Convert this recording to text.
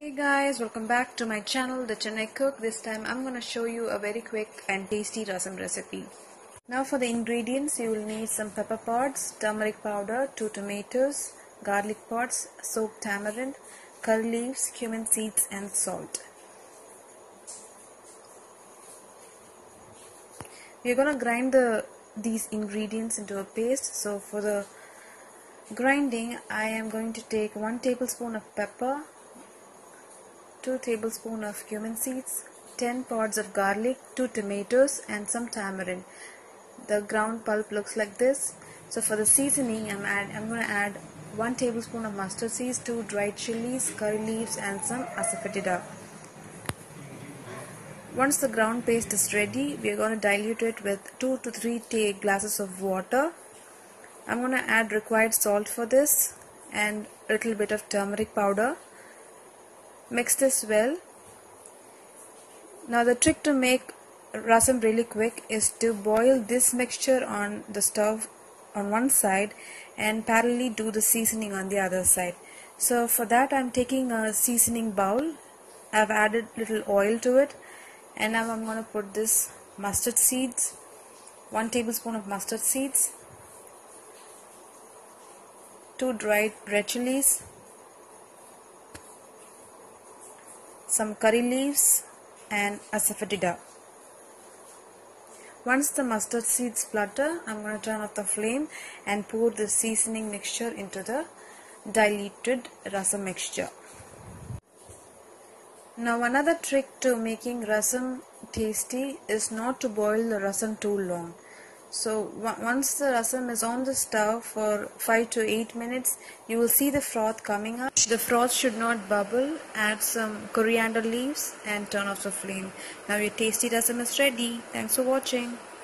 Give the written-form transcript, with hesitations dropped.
Hey guys, welcome back to my channel, The Chennai Cook. This time I'm going to show you a very quick and tasty rasam recipe. Now for the ingredients, you will need some pepper pods, turmeric powder, 2 tomatoes, garlic pods, soaked tamarind, curry leaves, cumin seeds and salt. We are going to grind these ingredients into a paste. So for the grinding, I am going to take 1 tablespoon of pepper, 2 tablespoons of cumin seeds, 10 pods of garlic, 2 tomatoes and some tamarind. The ground pulp looks like this. So for the seasoning, I'm going to add 1 tablespoon of mustard seeds, 2 dried chilies, curry leaves and some asafoetida. Once the ground paste is ready, we are going to dilute it with 2 to 3 glasses of water. I'm going to add required salt for this and a little bit of turmeric powder. Mix this well. Now the trick to make rasam really quick is to boil this mixture on the stove on one side and parallelly do the seasoning on the other side. So for that I'm taking a seasoning bowl. I've added little oil to it and now I'm going to put this mustard seeds, 1 tablespoon of mustard seeds, 2 dried red chilies, some curry leaves and asafoetida. Once the mustard seeds splutter, I'm going to turn off the flame and pour the seasoning mixture into the diluted rasam mixture. Now another trick to making rasam tasty is not to boil the rasam too long. So once the rasam is on the stove for 5 to 8 minutes, you will see the froth coming up. The froth should not bubble. Add some coriander leaves and turn off the flame. Now your tasty rasam is ready. Thanks for watching.